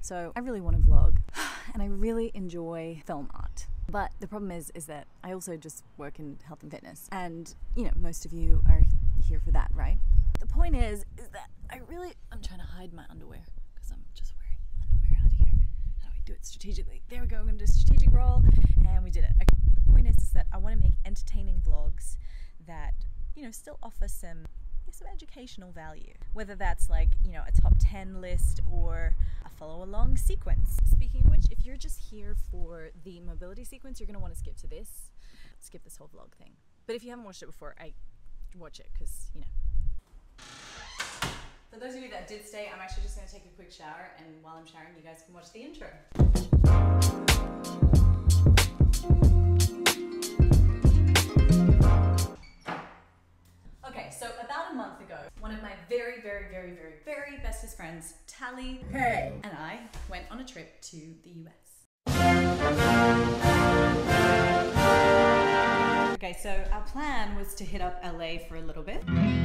So I really want to vlog and I really enjoy film art. But the problem is that I also just work in health and fitness, and you know, most of you are here for that, right? The point is that I'm trying to hide my underwear because I'm just wearing underwear out here. How do we do it strategically? There we go, I'm gonna do a strategic roll, and we did it. Okay. The point is that I want to make entertaining vlogs that, you know, still offer some educational value. Whether that's like, you know, a top 10 list or a follow along sequence. Speaking of which, if you're just here for the mobility sequence, you're going to want to skip this whole vlog thing. But if you haven't watched it before, watch it because, you know. For those of you that did stay, I'm actually just going to take a quick shower, and while I'm showering, you guys can watch the intro. Okay, so about a month ago, one of my very bestest friends, Tally, and I went on a trip to the US. Okay, so our plan was to hit up LA for a little bit.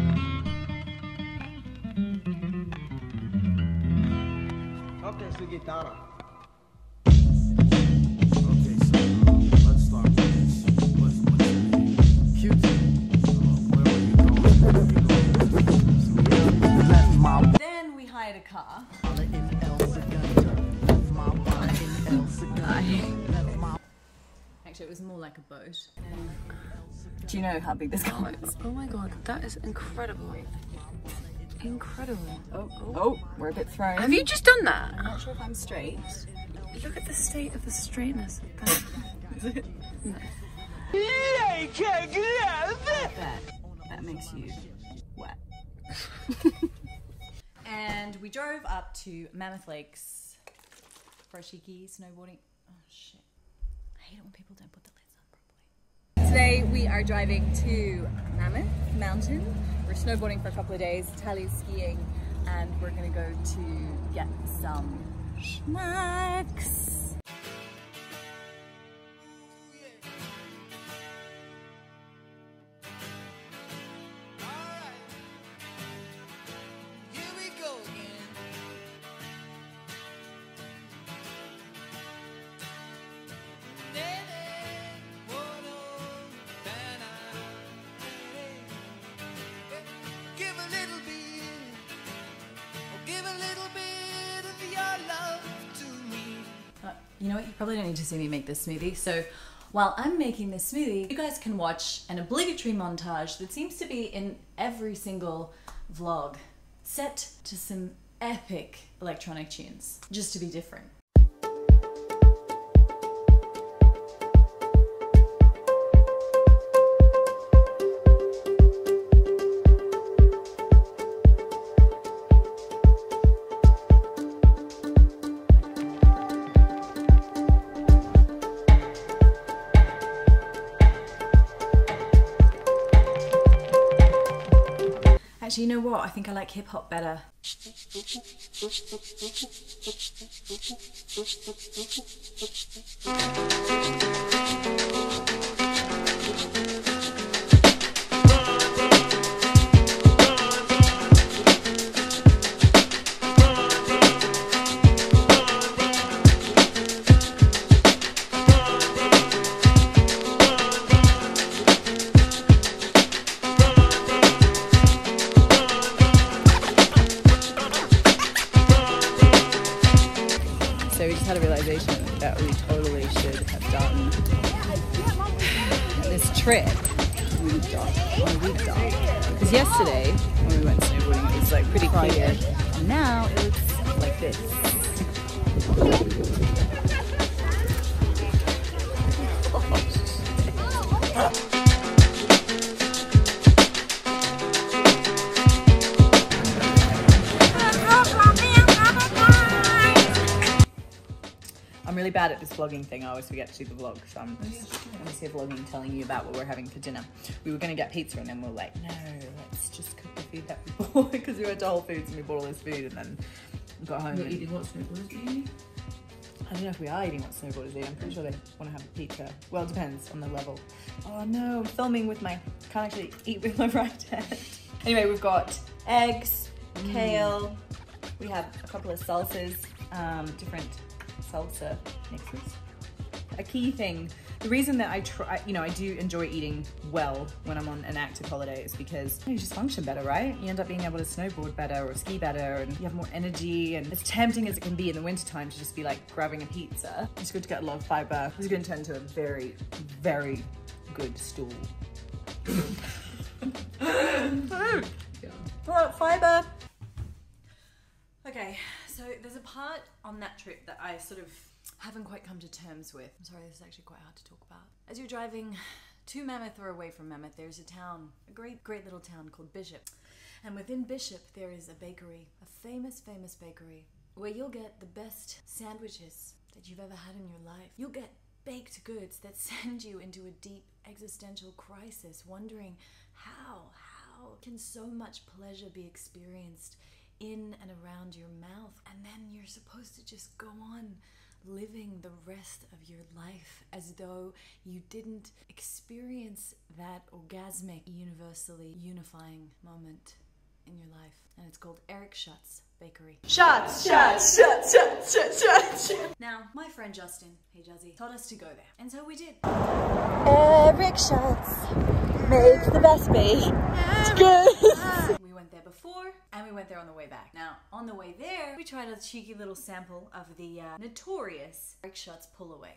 Okay, so guitarra. Okay, so let's start with this. What's your name? Cute. Then we hired a car. Actually, it was more like a boat. Do you know how big this car is? Oh my god, that is incredible. Incredible. Oh, we're a bit thrown. Have you just done that? I'm not sure if I'm straight. Look at the state of the straightness. Is it? No. That makes you wet. And we drove up to Mammoth Lakes for a cheeky snowboarding. Oh shit. I hate it when people don't put the lids on properly. Today we are driving to Mammoth Mountain. We're snowboarding for a couple of days. Tally's skiing, and we're gonna go to get some snacks. You know what, you probably don't need to see me make this smoothie, so while I'm making this smoothie, you guys can watch an obligatory montage that seems to be in every single vlog, set to some epic electronic tunes, just to be different. Actually, you know what? I think I like hip hop better. So we just had a realization that we totally should have done this trip on a weekday. Because yesterday, when we went snowboarding, it was like pretty clear. And now it looks like this. I'm really bad at this vlogging thing. I always forget to do the vlog, so I'm just here vlogging, telling you about what we're having for dinner. We were going to get pizza, and then we were like, no, let's just cook the food that we bought, because we went to Whole Foods and we bought all this food, and then got home. You're eating what snowboarders eating? I don't know if we are eating what snowboarders eat. I'm pretty sure they want to have a pizza. Well, it depends on the level. Oh no, I'm filming with my, can't actually eat with my right hand. Anyway, we've got eggs, kale, we have a couple of salsas, different salsa mixes. A key thing, the reason that I do enjoy eating well when I'm on an active holiday is because you just function better, right? You end up being able to snowboard better or ski better, and you have more energy, and as tempting as it can be in the wintertime to just be like grabbing a pizza, it's good to get a lot of fiber. This is going to turn into a very, very good stool. Fiber. Okay, so there's a part on that trip that I sort of haven't quite come to terms with. I'm sorry, this is actually quite hard to talk about. As you're driving to Mammoth or away from Mammoth, there's a town, a great little town called Bishop. And within Bishop, there is a bakery, a famous bakery, where you'll get the best sandwiches that you've ever had in your life. You'll get baked goods that send you into a deep existential crisis, wondering how can so much pleasure be experienced in and around your mouth, and then you're supposed to just go on living the rest of your life as though you didn't experience that orgasmic, universally unifying moment in your life. And it's called Eric Schutz's Bakery. Shots. Now, my friend Justin, hey Juzzy, told us to go there. And so we did. Eric Schutz makes the best bake. It's good. We went there before, and we went there on the way back. Now, on the way there, we tried a cheeky little sample of the notorious Eric Schutz pull-away.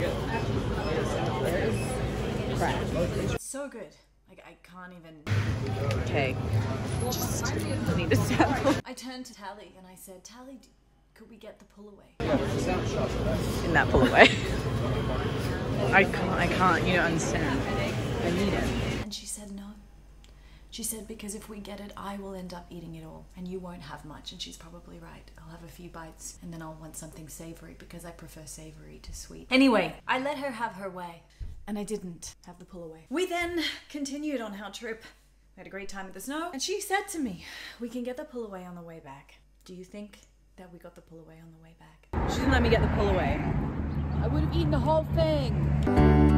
So good. Like, I can't even... Okay. Just need a sample. I turned to Tally and I said, Tally, could we get the pull-away? In that pull-away. I can't, you don't understand. I need it. And she said no. She said, because if we get it, I will end up eating it all, and you won't have much. And she's probably right. I'll have a few bites, and then I'll want something savory, because I prefer savory to sweet. Anyway, I let her have her way, and I didn't have the pull away. We then continued on our trip. We had a great time at the snow, and she said to me, we can get the pull away on the way back. Do you think that we got the pull away on the way back? She didn't let me get the pull away. I would have eaten the whole thing.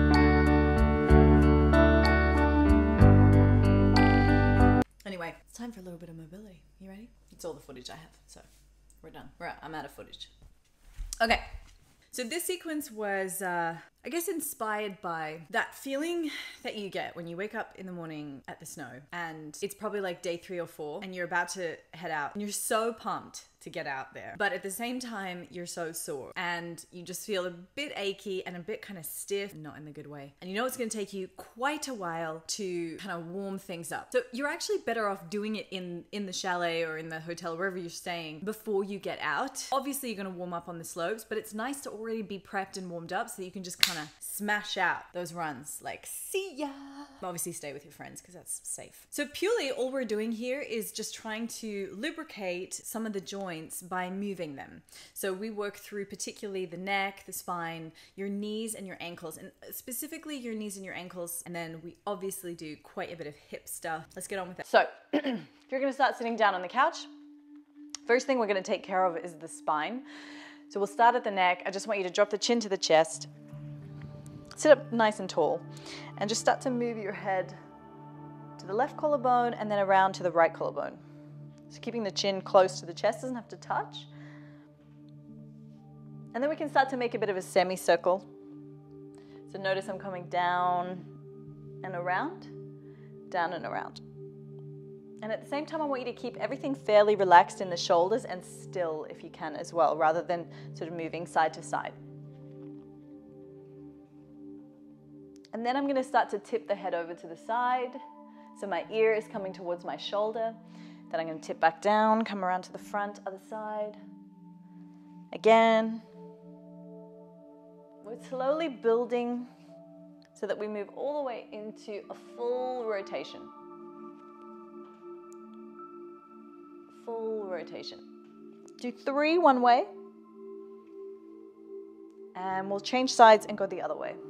Anyway, it's time for a little bit of mobility. You ready? It's all the footage I have, so we're done. I'm out of footage. Okay, so this sequence was, I guess, inspired by that feeling that you get when you wake up in the morning at the snow, and it's probably like day 3 or 4, and you're about to head out, and you're so pumped to get out there, but at the same time you're so sore and you just feel a bit achy and a bit kind of stiff, not in the good way, and you know it's going to take you quite a while to kind of warm things up. So you're actually better off doing it in the chalet or in the hotel, wherever you're staying, before you get out. Obviously you're going to warm up on the slopes, but it's nice to already be prepped and warmed up so that you can just kind of smash out those runs like see ya. Obviously stay with your friends because that's safe. So purely all we're doing here is just trying to lubricate some of the joints by moving them. So we work through particularly the neck, the spine, your knees and your ankles, and specifically your knees and your ankles, and then we obviously do quite a bit of hip stuff. Let's get on with it. So if you're going to start sitting down on the couch, first thing we're going to take care of is the spine. So we'll start at the neck. I just want you to drop the chin to the chest, sit up nice and tall, and just start to move your head to the left collarbone and then around to the right collarbone. So keeping the chin close to the chest, doesn't have to touch. And then we can start to make a bit of a semicircle. So notice I'm coming down and around, down and around. And at the same time, I want you to keep everything fairly relaxed in the shoulders and still if you can as well, rather than sort of moving side to side. And then I'm going to start to tip the head over to the side. So my ear is coming towards my shoulder. Then I'm going to tip back down, come around to the front, other side. Again. We're slowly building so that we move all the way into a full rotation. Full rotation. Do 3 one way. And we'll change sides and go the other way.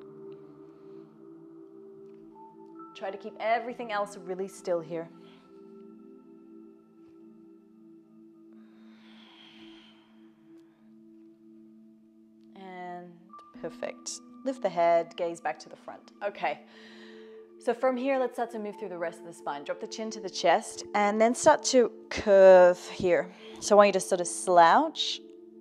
Try to keep everything else really still here. And perfect. Lift the head, gaze back to the front. Okay. So from here, let's start to move through the rest of the spine. Drop the chin to the chest and then start to curve here. So I want you to sort of slouch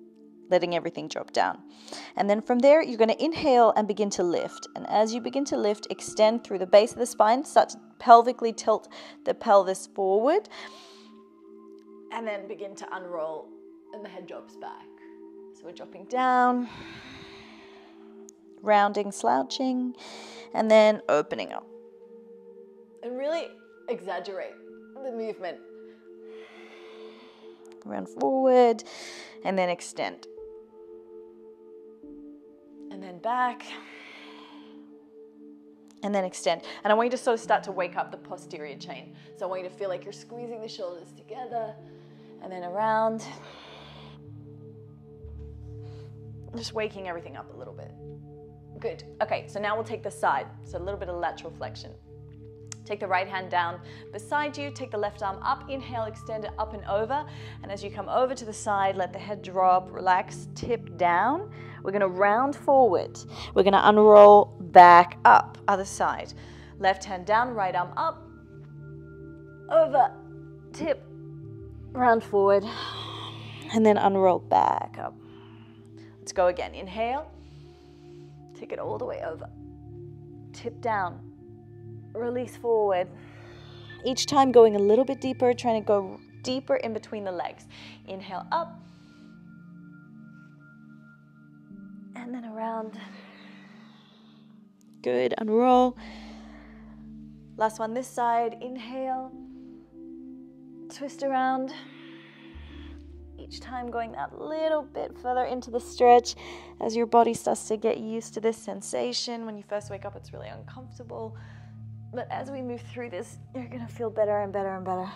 letting everything drop down. And then from there, you're going to inhale and begin to lift. And as you begin to lift, extend through the base of the spine, start to pelvically tilt the pelvis forward, and then begin to unroll, and the head drops back. So we're dropping down, rounding, slouching, and then opening up. And really exaggerate the movement. Round forward, and then extend. And then back, and then extend. And I want you to sort of start to wake up the posterior chain. So I want you to feel like you're squeezing the shoulders together, and then around. Just waking everything up a little bit. Good. Okay, so now we'll take the side. So a little bit of lateral flexion. Take the right hand down beside you, take the left arm up, inhale, extend it up and over. And as you come over to the side, let the head drop, relax, tip down. We're gonna round forward. We're gonna unroll back up, other side. Left hand down, right arm up, over, tip, round forward, and then unroll back up. Let's go again. Inhale, take it all the way over, tip down, release forward. Each time going a little bit deeper, trying to go deeper in between the legs. Inhale up, and then around. Good, unroll. Last one this side, inhale, twist around. Each time going that little bit further into the stretch as your body starts to get used to this sensation. When you first wake up, it's really uncomfortable. But as we move through this, you're gonna feel better and better and better.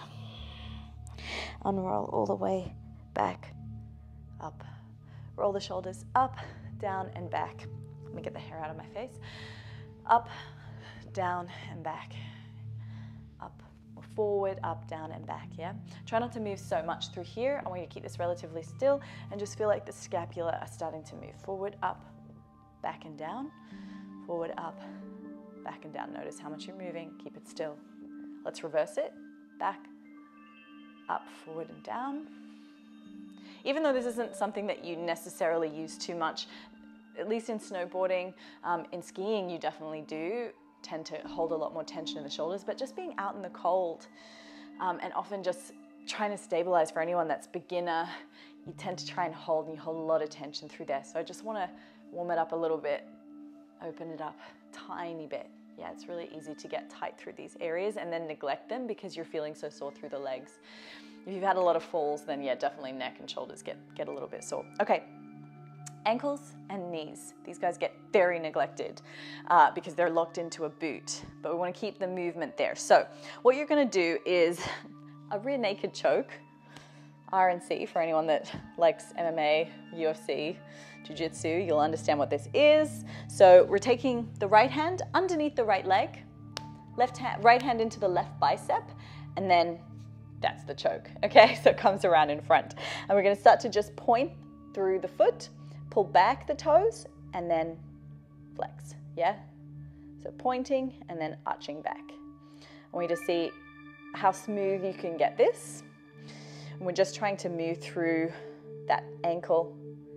Unroll all the way back, up. Roll the shoulders up, down, and back. Let me get the hair out of my face. Up, down, and back. Up, forward, up, down, and back, yeah? Try not to move so much through here. I want you to keep this relatively still and just feel like the scapula are starting to move. Forward, up, back and down. Forward, up, back and down. Notice how much you're moving. Keep it still. Let's reverse it. Back, up, forward, and down. Even though this isn't something that you necessarily use too much, at least in snowboarding, in skiing you definitely do tend to hold a lot more tension in the shoulders, but just being out in the cold and often just trying to stabilize, for anyone that's beginner, you tend to try and hold, and you hold a lot of tension through there. So I just want to warm it up a little bit, open it up tiny bit. Yeah, it's really easy to get tight through these areas and then neglect them because you're feeling so sore through the legs. If you've had a lot of falls, then yeah, definitely neck and shoulders get a little bit sore. Okay. Ankles and knees. These guys get very neglected because they're locked into a boot, but we want to keep the movement there. So what you're going to do is a rear naked choke, RNC, for anyone that likes MMA, UFC, Jiu-Jitsu, you'll understand what this is. So we're taking the right hand underneath the right leg, right hand into the left bicep, and then that's the choke, okay? So it comes around in front. And we're going to start to just point through the foot, pull back the toes, and then flex, yeah? So pointing and then arching back. I want you to see how smooth you can get this. And we're just trying to move through that ankle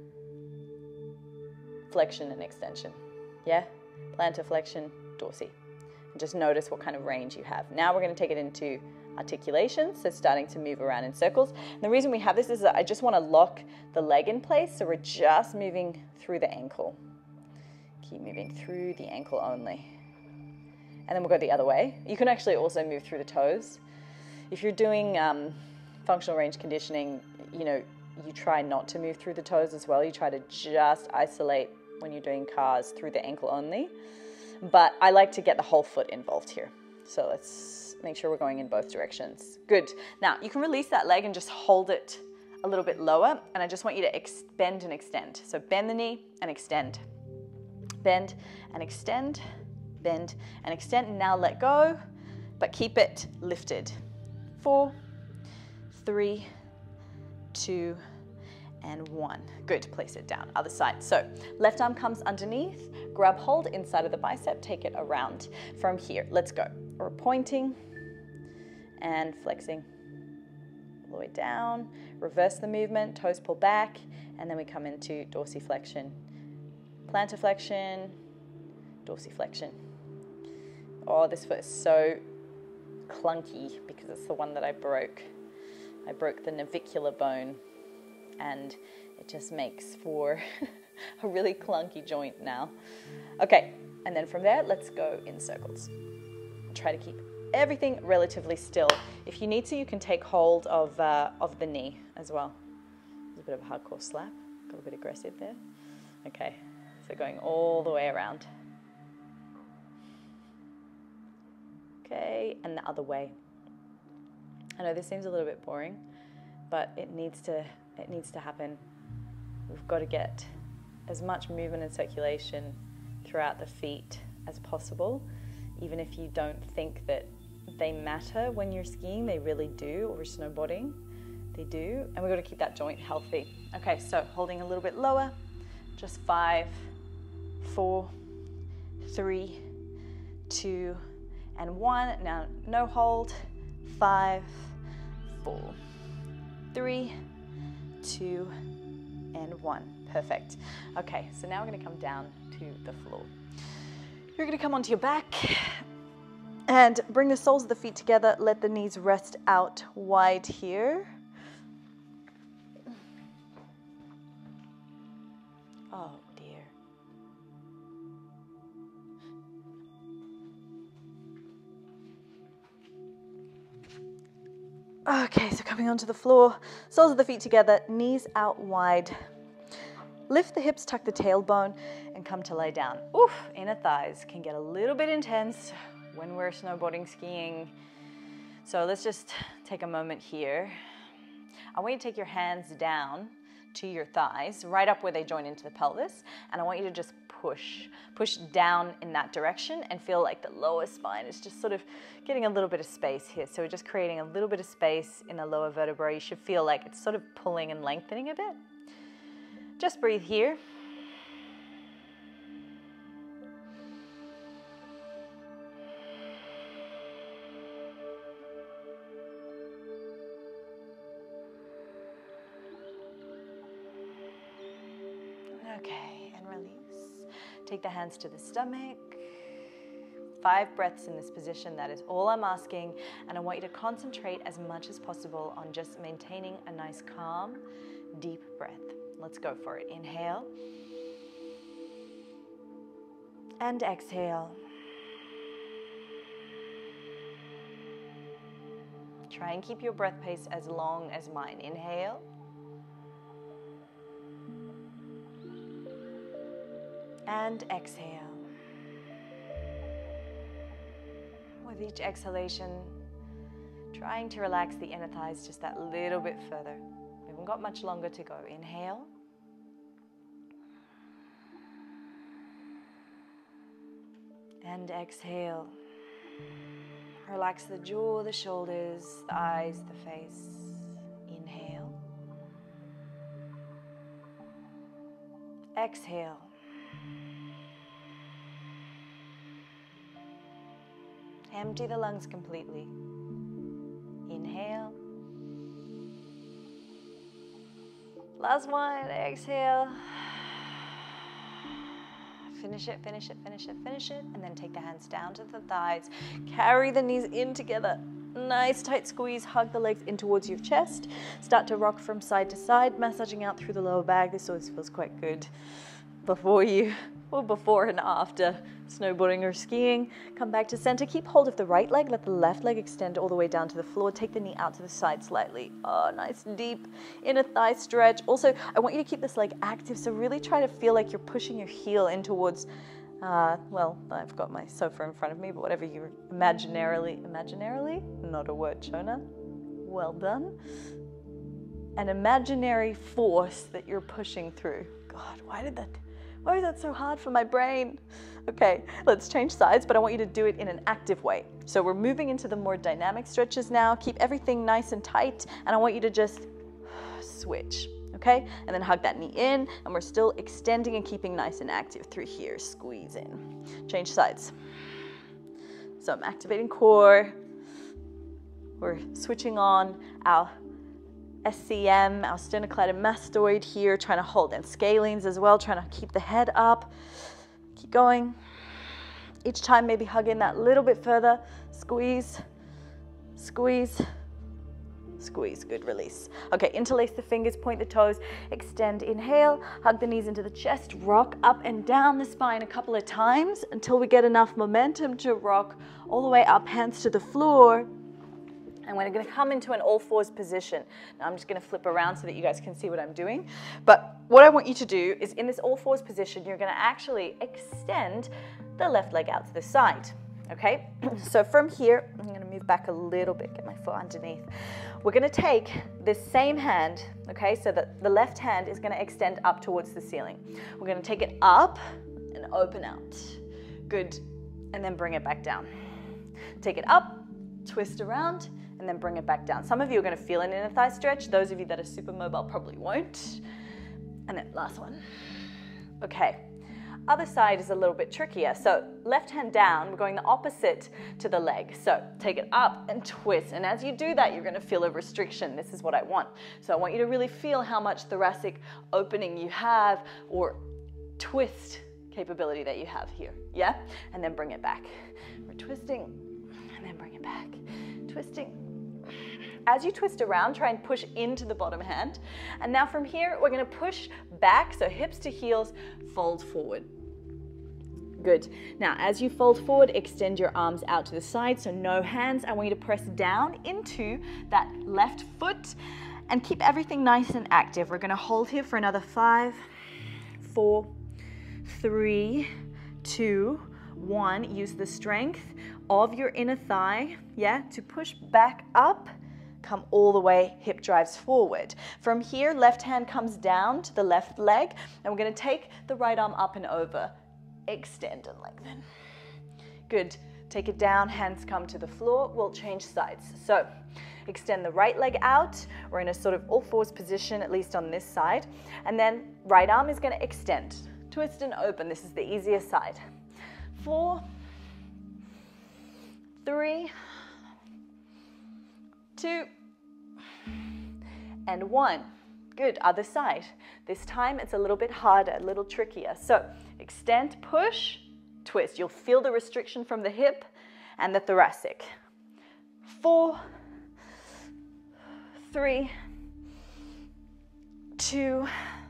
flexion and extension, yeah? Plantar flexion, dorsi. And just notice what kind of range you have. Now we're going to take it into articulation, so starting to move around in circles. And the reason we have this is that I just want to lock the leg in place, so we're just moving through the ankle. Keep moving through the ankle only. And then we'll go the other way. You can actually also move through the toes. If you're doing functional range conditioning, you know, you try not to move through the toes as well. You try to just isolate when you're doing cars through the ankle only. But I like to get the whole foot involved here. So let's make sure we're going in both directions. Good. Now you can release that leg and just hold it a little bit lower. And I just want you to bend and extend. So bend the knee and extend. Bend and extend. Bend and extend. And now let go, but keep it lifted. 4, 3, 2, and 1. Good, place it down, other side. So left arm comes underneath, grab hold inside of the bicep, take it around from here. Let's go. We're pointing and flexing all the way down, reverse the movement, toes pull back, and then we come into dorsiflexion. Plantar flexion, dorsiflexion. Oh, this foot is so clunky because it's the one that I broke. I broke the navicular bone, and it just makes for a really clunky joint now. Okay, and then from there, let's go in circles. Try to keep everything relatively still. If you need to, you can take hold of the knee as well. There's a bit of a hardcore slap. Got a bit aggressive there. Okay, so going all the way around. Okay, and the other way. I know this seems a little bit boring, but it needs to happen. We've got to get as much movement and circulation throughout the feet as possible, even if you don't think that they matter when you're skiing. They really do, or snowboarding, they do, and we've got to keep that joint healthy. Okay, so holding a little bit lower, just 5, 4, 3, 2, and 1. Now, no hold. 5, 4, 3, 2, and 1. Perfect. Okay, so now we're going to come down to the floor. You're going to come onto your back and bring the soles of the feet together. Let the knees rest out wide here. Oh dear. Okay, so coming onto the floor, soles of the feet together, knees out wide. Lift the hips, tuck the tailbone, and come to lay down. Oof, inner thighs can get a little bit intense when we're snowboarding, skiing. So let's just take a moment here. I want you to take your hands down to your thighs, right up where they join into the pelvis, and I want you to just push down in that direction and feel like the lower spine is just sort of getting a little bit of space here. So we're just creating a little bit of space in the lower vertebrae. You should feel like it's sort of pulling and lengthening a bit. Just breathe here. Okay, and release. Take the hands to the stomach. 5 breaths in this position, that is all I'm asking. And I want you to concentrate as much as possible on just maintaining a nice calm, deep breath. Let's go for it. Inhale. And exhale. Try and keep your breath pace as long as mine. Inhale. And exhale. With each exhalation, trying to relax the inner thighs just that little bit further. We haven't got much longer to go. Inhale. And exhale. Relax the jaw, the shoulders, the eyes, the face. Inhale. Exhale. Empty the lungs completely. Inhale. Last one, exhale. Finish it, finish it, finish it, finish it. And then take the hands down to the thighs. Carry the knees in together. Nice tight squeeze. Hug the legs in towards your chest. Start to rock from side to side, massaging out through the lower back. This always feels quite good before and after snowboarding or skiing. Come back to center. Keep hold of the right leg. Let the left leg extend all the way down to the floor. Take the knee out to the side slightly. Oh, nice deep inner thigh stretch. Also, I want you to keep this leg active, so really try to feel like you're pushing your heel in towards, well, I've got my sofa in front of me, but whatever you imaginarily, not a word, Shona. Well done. An imaginary force that you're pushing through. God, why was that so hard for my brain? Okay, let's change sides, but I want you to do it in an active way. So we're moving into the more dynamic stretches now. Keep everything nice and tight, and I want you to just switch, okay? And then hug that knee in, and we're still extending and keeping nice and active through here. Squeeze in. Change sides. So I'm activating core. We're switching on our SCM, our sternocleidomastoid here, trying to hold, and scalenes as well, trying to keep the head up. Keep going. Each time maybe hug in that little bit further. Squeeze, squeeze, squeeze. Good, release. Okay, interlace the fingers, point the toes, extend, inhale, hug the knees into the chest, rock up and down the spine a couple of times until we get enough momentum to rock all the way up, hands to the floor. And we're going to come into an all fours position. Now I'm just going to flip around so that you guys can see what I'm doing. But what I want you to do is in this all fours position, you're going to actually extend the left leg out to the side. Okay, so from here, I'm going to move back a little bit, get my foot underneath. We're going to take this same hand, okay, so that the left hand is going to extend up towards the ceiling. We're going to take it up and open out. Good, and then bring it back down. Take it up, twist around, and then bring it back down. Some of you are going to feel an inner thigh stretch. Those of you that are super mobile probably won't. And then last one. Okay. Other side is a little bit trickier. So left hand down, we're going the opposite to the leg. So take it up and twist. And as you do that, you're going to feel a restriction. This is what I want. So I want you to really feel how much thoracic opening you have or twist capability that you have here. Yeah? And then bring it back. We're twisting and then bring it back. Twisting. As you twist around, try and push into the bottom hand. And now from here, we're going to push back, so hips to heels, fold forward. Good. Now, as you fold forward, extend your arms out to the side, so no hands. I want you to press down into that left foot and keep everything nice and active. We're going to hold here for another 5, 4, 3, 2, 1. Use the strength of your inner thigh, yeah, to push back up. Come all the way, hip drives forward. From here, left hand comes down to the left leg, and we're going to take the right arm up and over. Extend and lengthen. Good. Take it down, hands come to the floor. We'll change sides. So extend the right leg out. We're in a sort of all fours position, at least on this side. And then right arm is going to extend. Twist and open. This is the easiest side. 4, 3, 2, and 1. Good, other side. This time it's a little bit harder, a little trickier. So extend, push, twist. You'll feel the restriction from the hip and the thoracic. 4, 3, 2,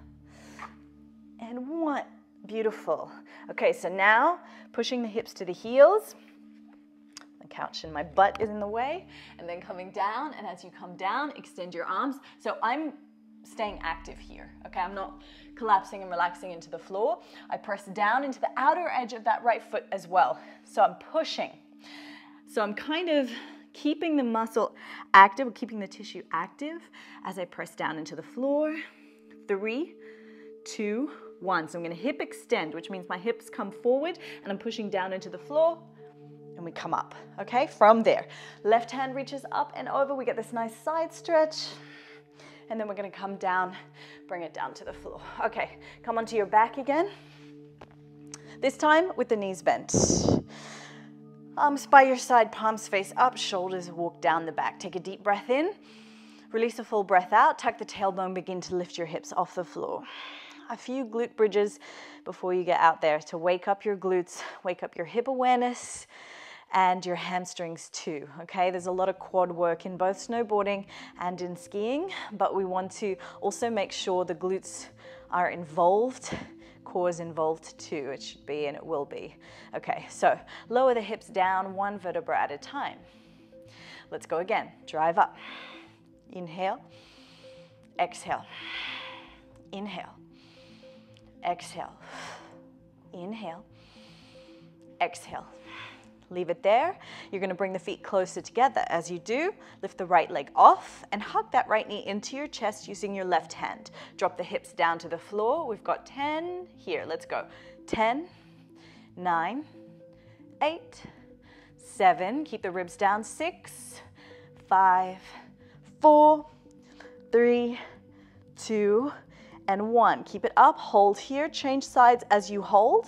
and 1. Beautiful. Okay, so now pushing the hips to the heels. The couch and my butt is in the way, and then coming down, and as you come down, extend your arms. So I'm staying active here, okay? I'm not collapsing and relaxing into the floor. I press down into the outer edge of that right foot as well. So I'm pushing. So I'm kind of keeping the muscle active, or keeping the tissue active as I press down into the floor. 3, 2, 1. So I'm going to hip extend, which means my hips come forward, and I'm pushing down into the floor. And we come up, okay? From there, left hand reaches up and over. We get this nice side stretch. And then we're going to come down, bring it down to the floor. Okay, come onto your back again. This time with the knees bent. Arms by your side, palms face up, shoulders walk down the back. Take a deep breath in. Release a full breath out. Tuck the tailbone, begin to lift your hips off the floor. A few glute bridges before you get out there to wake up your glutes, wake up your hip awareness, and your hamstrings too, okay? There's a lot of quad work in both snowboarding and in skiing, but we want to also make sure the glutes are involved, core is involved too. It should be and it will be. Okay, so lower the hips down, one vertebra at a time. Let's go again. Drive up. Inhale, exhale, inhale, exhale, inhale, exhale. Leave it there. You're going to bring the feet closer together. As you do, lift the right leg off and hug that right knee into your chest using your left hand. Drop the hips down to the floor. We've got 10 here. Let's go. 10, 9, 8, 7. Keep the ribs down. 6, 5, 4, 3, 2, and 1. Keep it up. Hold here. Change sides as you hold.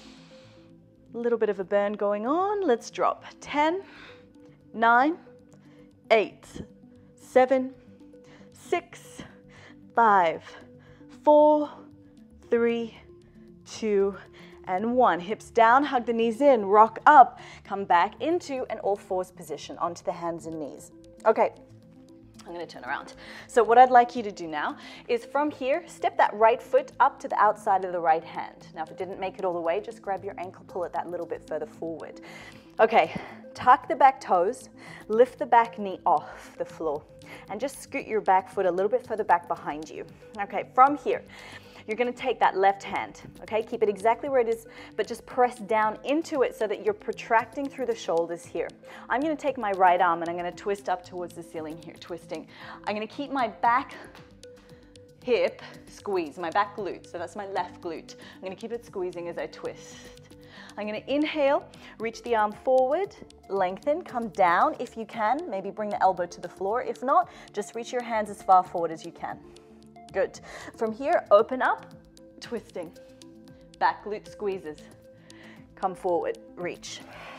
A little bit of a burn going on. Let's drop. 10, 9, 8, 7, 6, 5, 4, 3, 2, and 1. Hips down, hug the knees in, rock up, come back into an all fours position, onto the hands and knees. Okay, I'm going to turn around. So what I'd like you to do now is from here, step that right foot up to the outside of the right hand. Now, if it didn't make it all the way, just grab your ankle, pull it that little bit further forward. Okay, tuck the back toes, lift the back knee off the floor, and just scoot your back foot a little bit further back behind you. Okay, from here, you're going to take that left hand, okay? Keep it exactly where it is, but just press down into it so that you're protracting through the shoulders here. I'm going to take my right arm and I'm going to twist up towards the ceiling here, twisting. I'm going to keep my back hip squeeze, my back glute, so that's my left glute. I'm going to keep it squeezing as I twist. I'm going to inhale, reach the arm forward, lengthen, come down if you can, maybe bring the elbow to the floor. If not, just reach your hands as far forward as you can. Good. From here, open up, twisting. Back glute squeezes. Come forward, reach.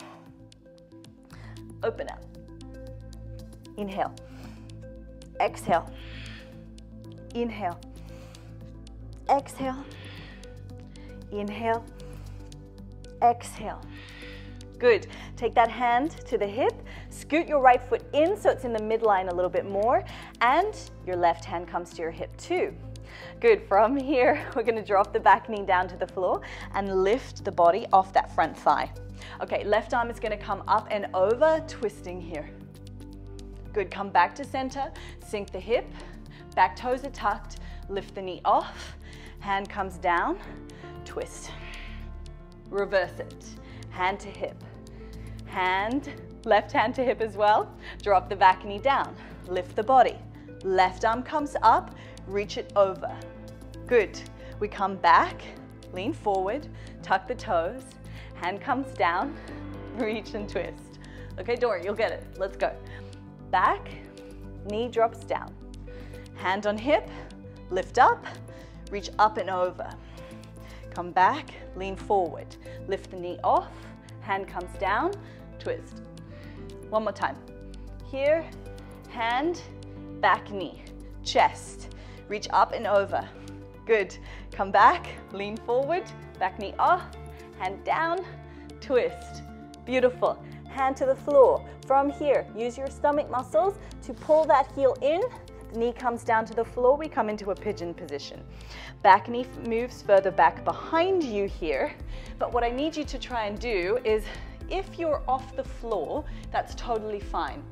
Open up. Inhale. Exhale. Inhale. Exhale. Inhale. Exhale. Good. Take that hand to the hip, scoot your right foot in so it's in the midline a little bit more, and your left hand comes to your hip too. Good. From here, we're going to drop the back knee down to the floor and lift the body off that front thigh. Okay, left arm is going to come up and over, twisting here. Good. Come back to center, sink the hip, back toes are tucked, lift the knee off, hand comes down, twist. Reverse it. Hand to hip. Hand, left hand to hip as well. Drop the back knee down. Lift the body. Left arm comes up, reach it over. Good. We come back, lean forward, tuck the toes. Hand comes down, reach and twist. Okay, don't worry, you'll get it. Let's go. Back, knee drops down. Hand on hip, lift up, reach up and over. Come back, lean forward. Lift the knee off, hand comes down, twist. One more time. Here, hand, back knee, chest. Reach up and over. Good. Come back, lean forward, back knee off, hand down, twist. Beautiful. Hand to the floor. From here, use your stomach muscles to pull that heel in. The knee comes down to the floor, we come into a pigeon position. Back knee moves further back behind you here, but what I need you to try and do is, if you're off the floor, that's totally fine.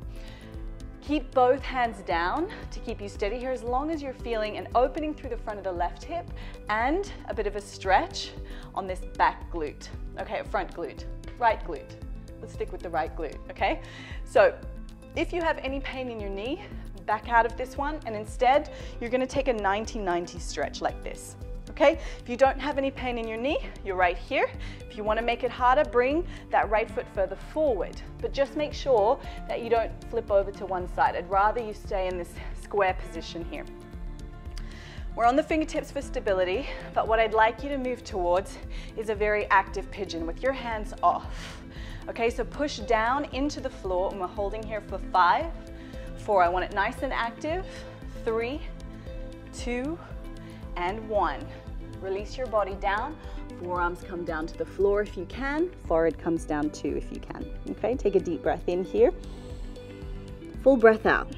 Keep both hands down to keep you steady here, as long as you're feeling an opening through the front of the left hip and a bit of a stretch on this back glute. Okay, front glute, right glute. Let's stick with the right glute, okay? So if you have any pain in your knee, back out of this one, and instead you're going to take a 90-90 stretch like this. Okay, if you don't have any pain in your knee, you're right here. If you want to make it harder, bring that right foot further forward, but just make sure that you don't flip over to one side. I'd rather you stay in this square position here. We're on the fingertips for stability, but what I'd like you to move towards is a very active pigeon with your hands off. Okay, so push down into the floor, and we're holding here for 5, 4, I want it nice and active, 3, 2, and 1. Release your body down, forearms come down to the floor if you can, forehead comes down too if you can. Okay, take a deep breath in here, full breath out.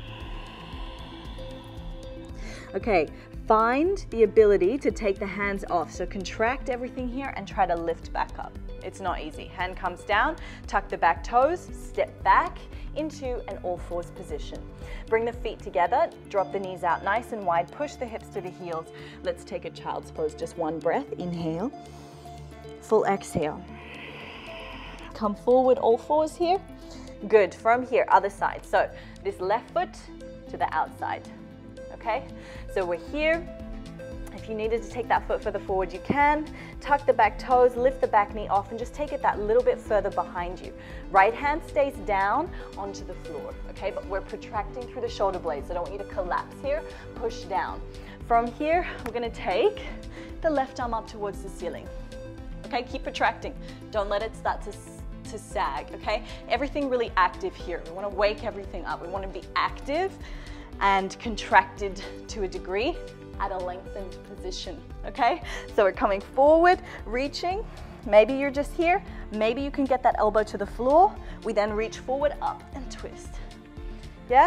Okay, find the ability to take the hands off, so contract everything here and try to lift back up. It's not easy. Hand comes down, tuck the back toes, step back into an all fours position. Bring the feet together, drop the knees out nice and wide, push the hips to the heels. Let's take a child's pose, just one breath. Inhale, full exhale. Come forward, all fours here. Good. From here, other side. So this left foot to the outside. Okay, so we're here. If you needed to take that foot further forward, you can. Tuck the back toes, lift the back knee off, and just take it that little bit further behind you. Right hand stays down onto the floor, okay? But we're protracting through the shoulder blades, so I don't want you to collapse here. Push down. From here, we're gonna take the left arm up towards the ceiling. Okay, keep protracting. Don't let it start to sag, okay? Everything really active here. We wanna wake everything up. We wanna be active and contracted to a degree at a lengthened position, okay? So we're coming forward, reaching. Maybe you're just here. Maybe you can get that elbow to the floor. We then reach forward, up, and twist. Yeah?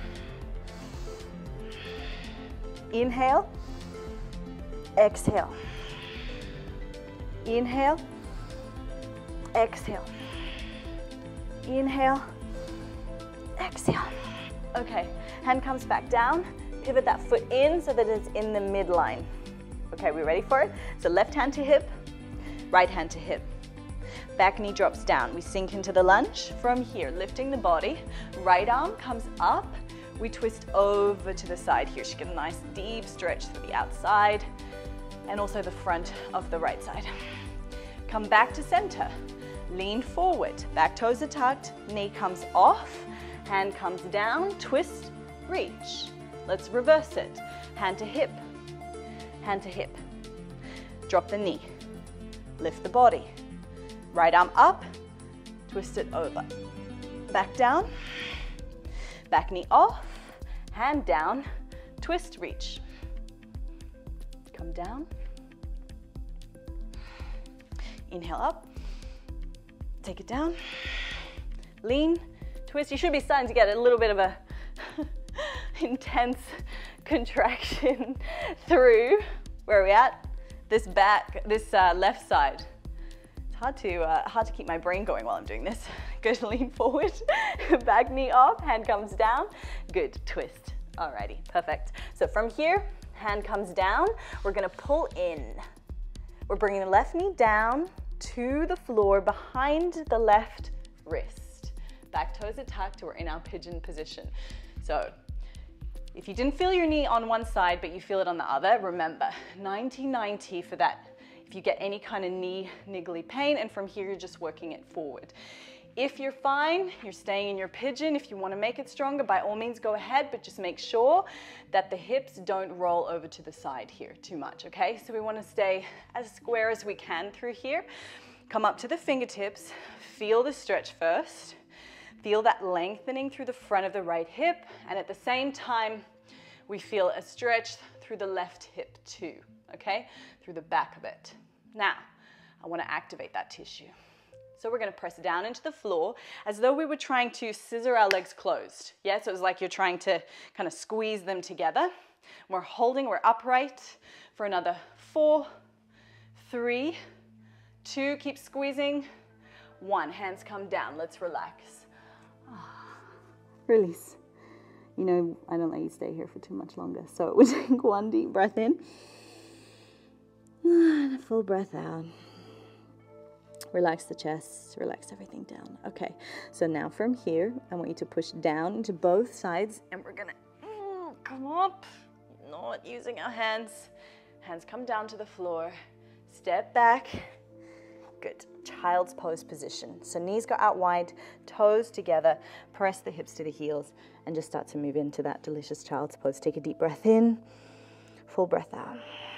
Inhale, exhale. Inhale, exhale. Inhale, exhale. Okay, hand comes back down. Pivot that foot in so that it's in the midline. Okay, we ready for it? So left hand to hip, right hand to hip. Back knee drops down. We sink into the lunge. From here, lifting the body. Right arm comes up. We twist over to the side here. So you get a nice deep stretch through the outside and also the front of the right side. Come back to center. Lean forward. Back toes are tucked. Knee comes off. Hand comes down. Twist, reach. Let's reverse it. Hand to hip. Hand to hip. Drop the knee. Lift the body. Right arm up. Twist it over. Back down. Back knee off. Hand down. Twist, reach. Come down. Inhale up. Take it down. Lean. Twist. You should be starting to get a little bit of a intense contraction through, where are we at? This left side. It's hard to keep my brain going while I'm doing this. Good, lean forward, back knee off, hand comes down. Good, twist. Alrighty, perfect. So from here, hand comes down. We're gonna pull in. We're bringing the left knee down to the floor behind the left wrist. Back toes are tucked, we're in our pigeon position. So if you didn't feel your knee on one side, but you feel it on the other, remember, 90-90 for that. If you get any kind of knee niggly pain, and from here, you're just working it forward. If you're fine, you're staying in your pigeon. If you want to make it stronger, by all means, go ahead, but just make sure that the hips don't roll over to the side here too much, okay? So we want to stay as square as we can through here. Come up to the fingertips, feel the stretch first. Feel that lengthening through the front of the right hip, and at the same time, we feel a stretch through the left hip too, okay? Through the back of it. Now, I want to activate that tissue. So we're going to press down into the floor as though we were trying to scissor our legs closed. Yeah, so it's like you're trying to kind of squeeze them together. We're holding, we're upright for another 4, 3, 2, keep squeezing. 1, hands come down, let's relax. Release. You know, I don't let you stay here for too much longer. So we take 1 deep breath in and a full breath out. Relax the chest, relax everything down. Okay, so now from here, I want you to push down into both sides, and we're gonna come up, not using our hands. Hands come down to the floor, step back. Good, child's pose position. So knees go out wide, toes together, press the hips to the heels, and just start to move into that delicious child's pose. Take a deep breath in, full breath out.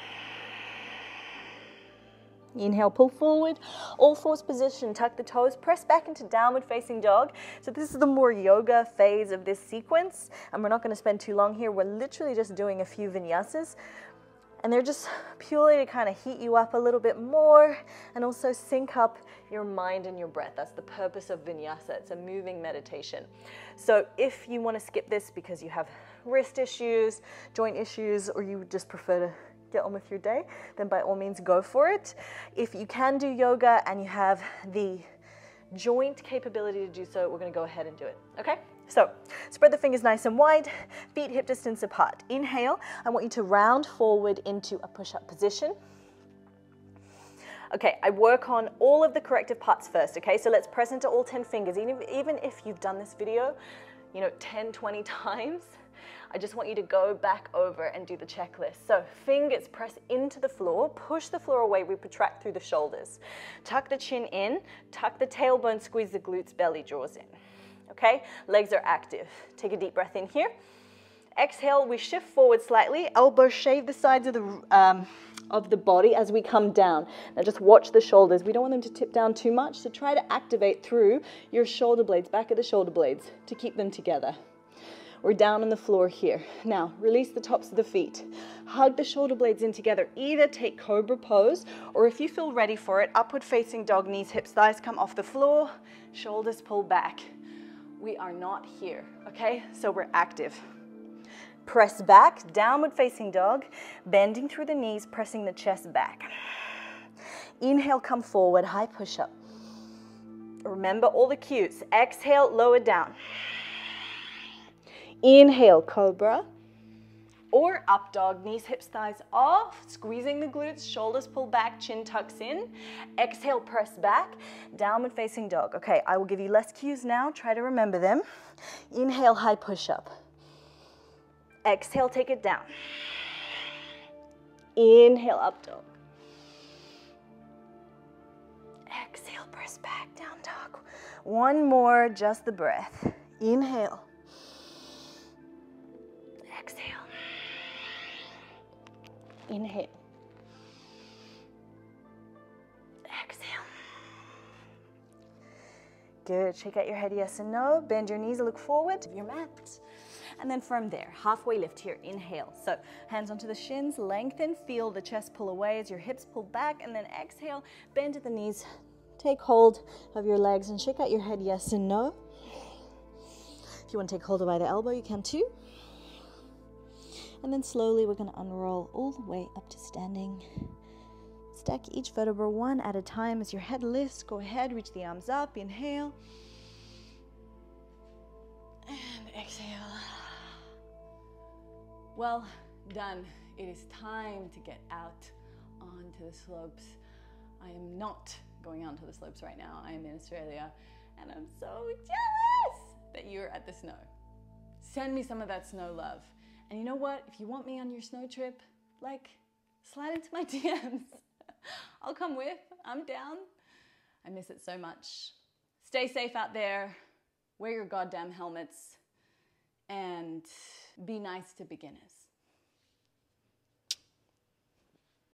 Inhale, pull forward, all fours position, tuck the toes, press back into downward facing dog. So this is the more yoga phase of this sequence, and we're not going to spend too long here. We're literally just doing a few vinyasas, and they're just purely to kind of heat you up a little bit more and also sync up your mind and your breath. That's the purpose of vinyasa. It's a moving meditation. So if you want to skip this because you have wrist issues, joint issues, or you just prefer to get on with your day, then by all means go for it. If you can do yoga and you have the joint capability to do so, we're going to go ahead and do it. Okay? So spread the fingers nice and wide, feet hip distance apart. Inhale, I want you to round forward into a push-up position. Okay, I work on all of the corrective parts first, okay? So let's press into all 10 fingers. Even if you've done this video, 10, 20 times, I just want you to go back over and do the checklist. So fingers press into the floor, push the floor away, we protract through the shoulders. Tuck the chin in, tuck the tailbone, squeeze the glutes, belly draws in. Okay, legs are active. Take a deep breath in here. Exhale, we shift forward slightly, elbows shave the sides of the body as we come down. Now just watch the shoulders. We don't want them to tip down too much, so try to activate through your shoulder blades, back of the shoulder blades, to keep them together. or down on the floor here. Now, release the tops of the feet. Hug the shoulder blades in together. Either take cobra pose, or if you feel ready for it, upward facing dog, knees, hips, thighs come off the floor, shoulders pull back. We are not here, okay? So we're active. Press back, downward facing dog, bending through the knees, pressing the chest back. Inhale, come forward, high push-up. Remember all the cues. Exhale, lower down. Inhale, cobra. Or up dog, knees, hips, thighs off, squeezing the glutes, shoulders pull back, chin tucks in. Exhale, press back, downward facing dog. Okay, I will give you less cues now. Try to remember them. Inhale, high push-up. Exhale, take it down. Inhale, up dog. Exhale, press back, down dog. One more, just the breath. Inhale. Exhale. Inhale. Exhale. Good. Shake out your head, yes and no. Bend your knees, look forward to your mat. And then from there, halfway lift here, inhale. So hands onto the shins, lengthen, feel the chest pull away as your hips pull back, and then exhale, bend at the knees, take hold of your legs and shake out your head, yes and no. If you want to take hold of either elbow, you can too. And then slowly we're going to unroll all the way up to standing. Stack each vertebra one at a time as your head lifts. Go ahead, reach the arms up, inhale. And exhale. Well done. It is time to get out onto the slopes. I am not going onto the slopes right now. I am in Australia and I'm so jealous that you're at the snow. Send me some of that snow love. And you know what? If you want me on your snow trip, like, slide into my DMs. I'll come with. I'm down. I miss it so much. Stay safe out there. Wear your goddamn helmets. And be nice to beginners.